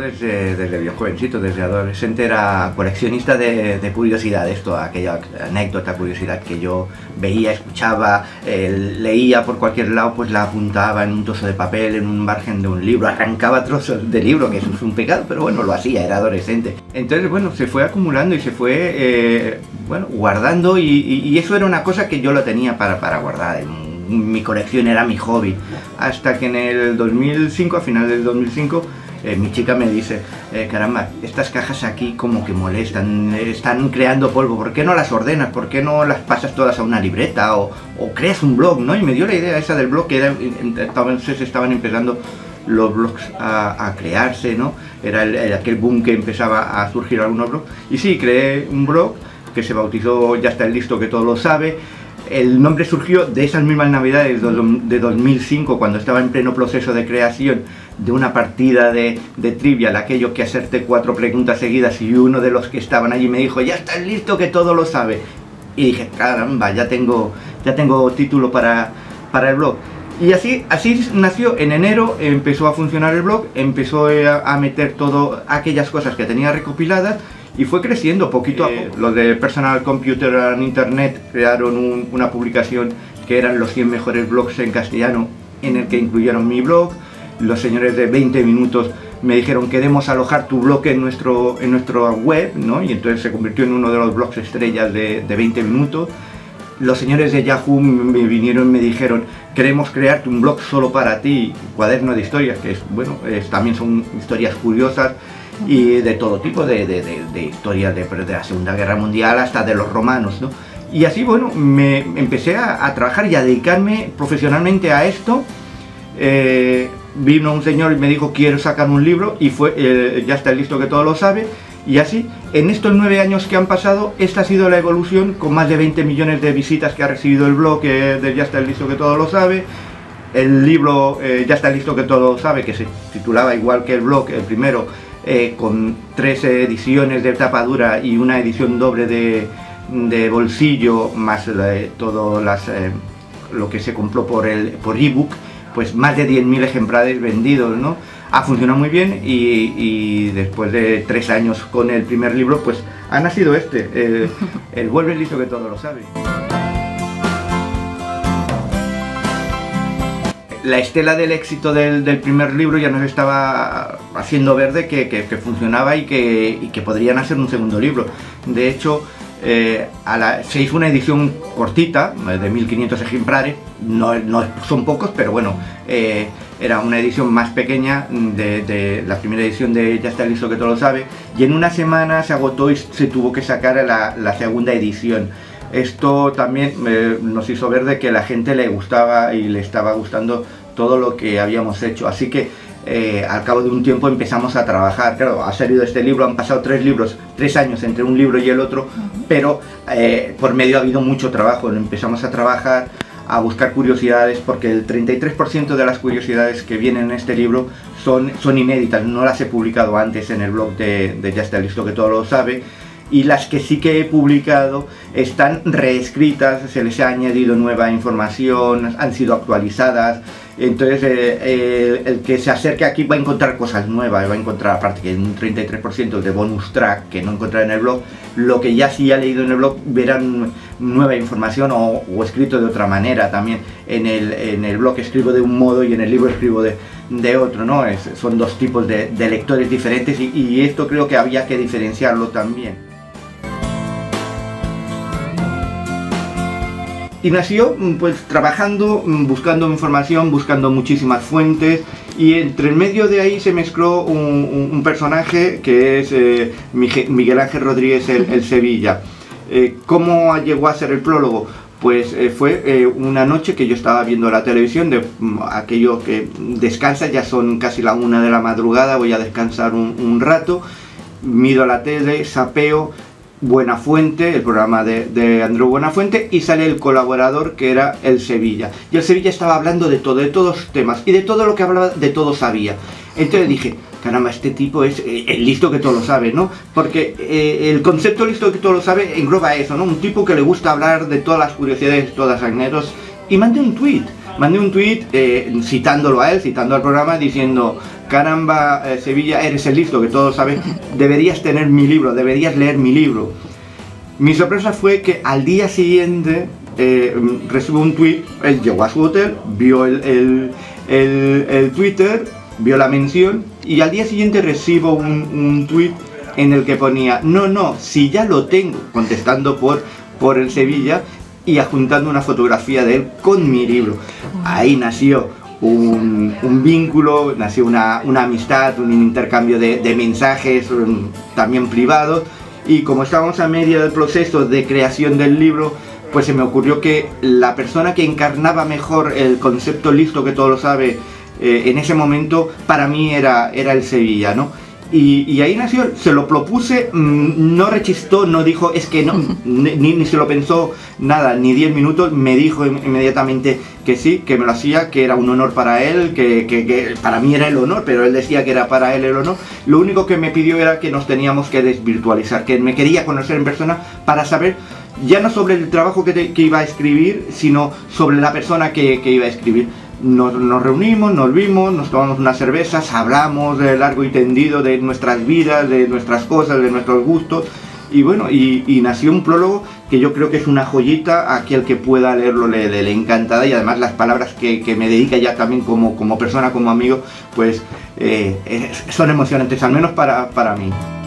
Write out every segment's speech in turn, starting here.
desde bien jovencito, desde adolescente era coleccionista de curiosidades, toda aquella anécdota, curiosidad que yo veía, escuchaba, leía por cualquier lado, pues la apuntaba en un trozo de papel, en un margen de un libro, arrancaba trozos de libro, que eso es un pecado, pero bueno, lo hacía, era adolescente. Entonces, bueno, se fue acumulando y se fue, bueno, guardando y eso era una cosa que yo lo tenía para guardar. Mi colección era mi hobby, hasta que en el 2005, a final del 2005, mi chica me dice, caramba, estas cajas aquí como que molestan, están creando polvo, ¿por qué no las ordenas? ¿Por qué no las pasas todas a una libreta o creas un blog? ¿No? Y me dio la idea esa del blog, que entonces estaban empezando los blogs a crearse, ¿no? Era aquel boom que empezaba a surgir algunos blogs, y sí, creé un blog que se bautizó Ya está listo que todo lo sabe. El nombre surgió de esas mismas navidades de 2005, cuando estaba en pleno proceso de creación de una partida de Trivial, aquello que hacerte 4 preguntas seguidas, y uno de los que estaban allí me dijo, ya está listo que todo lo sabe. Y dije, caramba, ya tengo título para el blog. Y así nació. En enero empezó a funcionar el blog, empezó a meter todas aquellas cosas que tenía recopiladas, y fue creciendo poquito a poco. Los de Personal Computer and Internet crearon una publicación que eran los 100 mejores blogs en castellano, en el que incluyeron mi blog. Los señores de 20 minutos me dijeron, queremos alojar tu blog en nuestra web, ¿no? Y entonces se convirtió en uno de los blogs estrellas de 20 minutos. Los señores de Yahoo me vinieron y me dijeron, queremos crearte un blog solo para ti, cuaderno de historias, que es, bueno, también son historias curiosas, y de todo tipo, de historias de la Segunda Guerra Mundial hasta de los romanos, ¿no? Y así, bueno, me empecé a trabajar y a dedicarme profesionalmente a esto. Vino un señor y me dijo, quiero sacar un libro, y fue Ya está listo que todo lo sabe. Y así, en estos 9 años que han pasado, esta ha sido la evolución, con más de 20 millones de visitas que ha recibido el blog de Ya está listo que todo lo sabe. El libro Ya está listo que todo lo sabe, que se titulaba igual que el blog, el primero, con 3 ediciones de tapa dura y una edición doble de bolsillo, más todo lo que se compró por ebook, pues más de 10.000 ejemplares vendidos, ¿no? Ha funcionado muy bien, y después de 3 años con el primer libro, pues ha nacido el Vuelve listo que todo lo sabe. La estela del éxito del primer libro ya nos estaba haciendo ver de que funcionaba y que podrían hacer un segundo libro. De hecho, se hizo una edición cortita, de 1500 ejemplares, no son pocos, pero bueno, era una edición más pequeña de la primera edición de Ya está listo que todo lo sabe, y en una semana se agotó y se tuvo que sacar la segunda edición. Esto también nos hizo ver de que a la gente le gustaba y le estaba gustando todo lo que habíamos hecho, así que al cabo de un tiempo empezamos a trabajar. Claro, ha salido este libro, han pasado 3 años entre un libro y el otro, pero por medio ha habido mucho trabajo. Empezamos a trabajar, a buscar curiosidades, porque el 33% de las curiosidades que vienen en este libro son inéditas, no las he publicado antes en el blog de Ya está listo que todo lo sabe. Y las que sí que he publicado están reescritas, se les ha añadido nueva información, han sido actualizadas. Entonces el que se acerque aquí va a encontrar cosas nuevas, va a encontrar, aparte que un 33% de bonus track que no encontrará en el blog, lo que ya sí ha leído en el blog verán nueva información o escrito de otra manera también. En el blog escribo de un modo y en el libro escribo de otro, ¿no? Son 2 tipos de lectores diferentes, y esto creo que había que diferenciarlo también. Y nació pues trabajando, buscando información, buscando muchísimas fuentes, y entre el medio de ahí se mezcló un personaje que es Miguel Ángel Rodríguez el Sevilla. ¿Cómo llegó a ser el prólogo? Pues fue una noche que yo estaba viendo la televisión, de aquello que descansa, ya son casi la 1 de la madrugada, voy a descansar un rato, miro la tele, sapeo Buenafuente, el programa de Andreu Buenafuente, y sale el colaborador que era el Sevilla. Y el Sevilla estaba hablando de todos los temas, y de todo lo que hablaba, de todo sabía. Entonces dije, caramba, este tipo es el listo que todo lo sabe, ¿no? Porque el concepto listo que todo lo sabe engloba eso, ¿no? Un tipo que le gusta hablar de todas las curiosidades, todas las anécdotas. Y mandé un tweet citándolo a él, citando al programa, diciendo, caramba, Sevilla, eres el listo, que todos sabes, deberías tener mi libro, deberías leer mi libro. Mi sorpresa fue que al día siguiente recibo un tweet, él llegó a su hotel, vio el Twitter, vio la mención, y al día siguiente recibo un tweet en el que ponía, no, si ya lo tengo, contestando por el Sevilla y adjuntando una fotografía de él con mi libro. Ahí nació un vínculo, nació una amistad, un intercambio de mensajes, también privados, y como estábamos a medio del proceso de creación del libro, pues se me ocurrió que la persona que encarnaba mejor el concepto listo, que todo lo sabe, en ese momento para mí era el Sevilla, ¿no? Y ahí nació, se lo propuse, no rechistó, no dijo, es que no, ni se lo pensó nada, ni 10 minutos, me dijo inmediatamente que sí, que me lo hacía, que era un honor para él, que para mí era el honor, pero él decía que era para él el honor. Lo único que me pidió era que nos teníamos que desvirtualizar, que me quería conocer en persona para saber ya no sobre el trabajo que iba a escribir, sino sobre la persona que iba a escribir. Nos reunimos, nos vimos, nos tomamos unas cervezas, hablamos de largo y tendido de nuestras vidas, de nuestras cosas, de nuestros gustos, y bueno, y nació un prólogo que yo creo que es una joyita. A aquel que pueda leerlo le encantará, y además las palabras que me dedica ya también como persona, como amigo, pues son emocionantes, al menos para mí.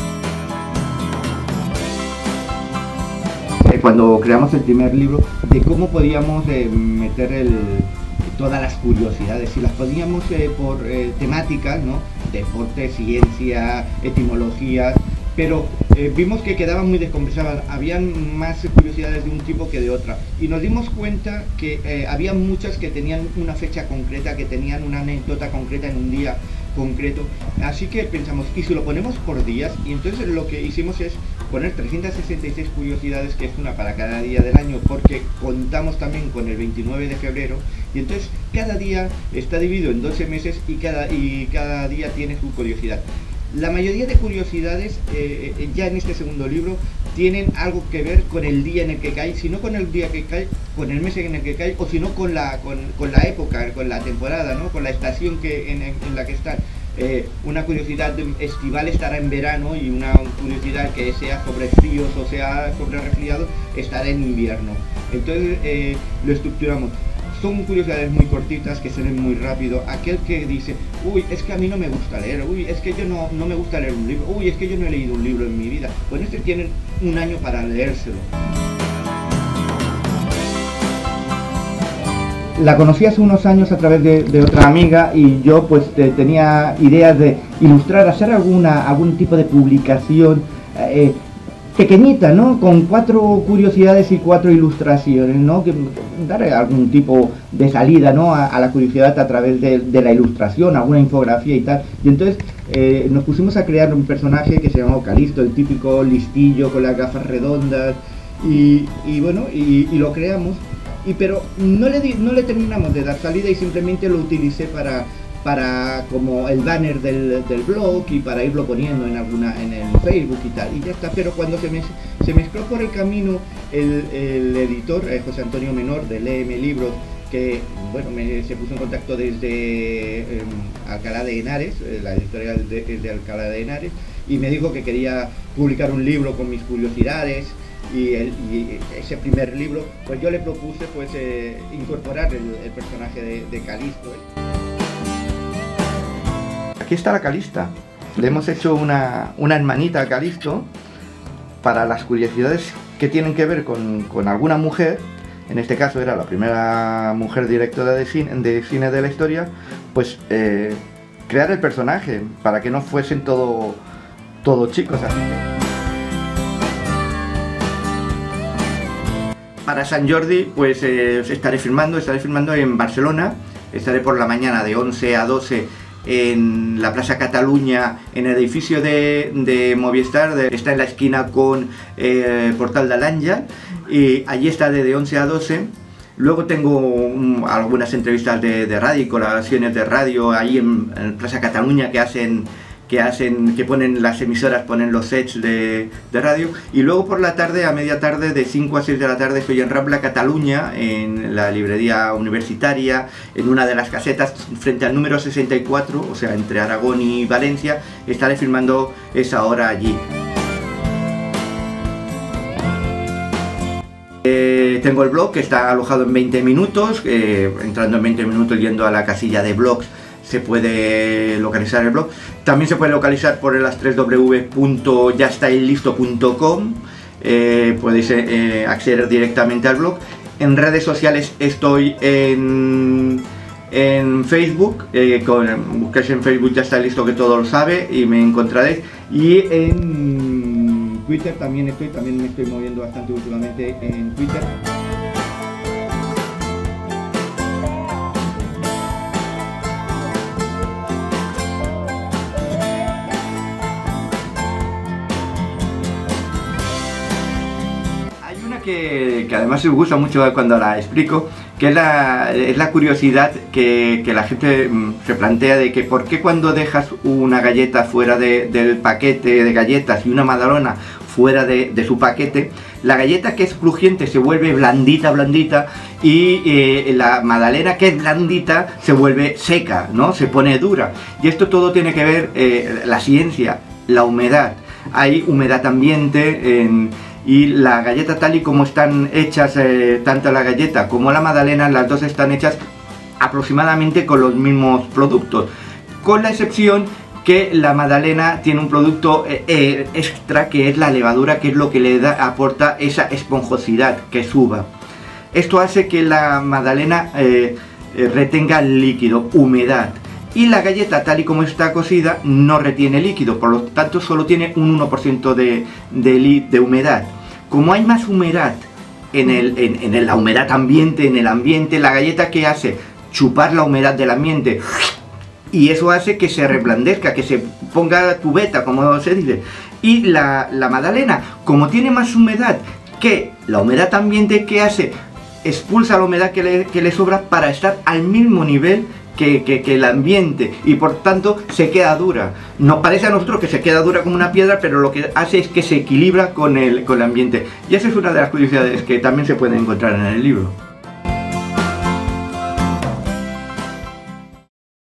Cuando creamos el primer libro, de cómo podíamos meter todas las curiosidades, si las podíamos por temáticas, ¿no? Deporte, ciencia, etimología, pero vimos que quedaban muy descompensadas, habían más curiosidades de un tipo que de otra, y nos dimos cuenta que había muchas que tenían una fecha concreta, que tenían una anécdota concreta en un día concreto, así que pensamos, ¿y si lo ponemos por días? Y entonces lo que hicimos es poner 366 curiosidades, que es una para cada día del año, porque contamos también con el 29 de febrero, y entonces cada día está dividido en 12 meses y cada día tiene su curiosidad. La mayoría de curiosidades ya en este segundo libro tienen algo que ver con el día en el que cae, si no con el día que cae, con el mes en el que cae, o si no con la época, con la temporada, ¿no? Con la estación en la que están. Una curiosidad estival estará en verano, y una curiosidad que sea sobre fríos o sea sobre resfriados estará en invierno. Entonces lo estructuramos. Son curiosidades muy cortitas que se leen muy rápido. Aquel que dice, uy, es que a mí no me gusta leer, uy, es que yo no me gusta leer un libro, uy, es que yo no he leído un libro en mi vida, pues tienen un año para leérselo. La conocí hace unos años a través de otra amiga, y yo pues tenía ideas de ilustrar, hacer algún tipo de publicación pequeñita, ¿no? Con 4 curiosidades y 4 ilustraciones, ¿no? Que dar algún tipo de salida, ¿no? A la curiosidad a través de la ilustración, alguna infografía y tal. Y entonces nos pusimos a crear un personaje que se llamaba Calisto, el típico listillo con las gafas redondas, y bueno, y lo creamos. Pero no le terminamos de dar salida, y simplemente lo utilicé para como el banner del blog, y para irlo poniendo en el Facebook y tal, y ya está. Pero cuando se mezcló por el camino el editor, José Antonio Menor, de Léeme Libros, que bueno, se puso en contacto desde Alcalá de Henares, la editorial de Alcalá de Henares, y me dijo que quería publicar un libro con mis curiosidades. Y ese primer libro, pues yo le propuse pues incorporar el personaje de Calisto. Aquí está la Calista. Le hemos hecho una hermanita a Calisto para las curiosidades que tienen que ver con alguna mujer. En este caso era la primera mujer directora de cine de la historia. Pues crear el personaje para que no fuesen todo chicos. Así que para San Jordi pues estaré filmando en Barcelona. Estaré por la mañana de 11 a 12 en la Plaza Cataluña, en el edificio de Movistar, está en la esquina con Portal de l'Àngel, y allí estaré de 11 a 12. Luego tengo algunas entrevistas de radio y colaboraciones de radio ahí en Plaza Cataluña que hacen que ponen las emisoras, ponen los sets de radio, y luego por la tarde, a media tarde, de 5 a 6 de la tarde, estoy en Rambla Cataluña, en la librería universitaria, en una de las casetas, frente al número 64, o sea, entre Aragón y Valencia. Estaré filmando esa hora allí. Tengo el blog que está alojado en 20 minutos, entrando en 20 minutos yendo a la casilla de blogs se puede localizar el blog. También se puede localizar por las www.yaestailisto.com. Podéis acceder directamente al blog. En redes sociales estoy en Facebook, busquéis en Facebook Ya Está Listo, que todo lo sabe, y me encontraréis. Y en Twitter también me estoy moviendo bastante últimamente en Twitter. Que además me gusta mucho cuando la explico, que es la curiosidad que la gente se plantea de que por qué cuando dejas una galleta fuera del paquete de galletas y una magdalena fuera de su paquete, la galleta que es crujiente se vuelve blandita y la magdalena que es blandita se vuelve seca, ¿no? Se pone dura. Y esto todo tiene que ver la ciencia, la humedad. Hay humedad ambiente y la galleta, tal y como están hechas, tanto la galleta como la magdalena, las dos están hechas aproximadamente con los mismos productos, con la excepción que la magdalena tiene un producto extra, que es la levadura, que es lo que le aporta esa esponjosidad que suba. Esto hace que la magdalena retenga líquido, humedad, y la galleta, tal y como está cocida, no retiene líquido, por lo tanto solo tiene un 1% de humedad. Como hay más humedad en la humedad ambiente, en el ambiente, la galleta, ¿qué hace? Chupar la humedad del ambiente, y eso hace que se reblandezca, que se ponga tubeta, como se dice. Y la magdalena, como tiene más humedad que la humedad ambiente, ¿qué hace? Expulsa la humedad que le sobra para estar al mismo nivel que el ambiente, y por tanto se queda dura. Nos parece a nosotros que se queda dura como una piedra, pero lo que hace es que se equilibra con el ambiente. Y esa es una de las curiosidades que también se puede encontrar en el libro.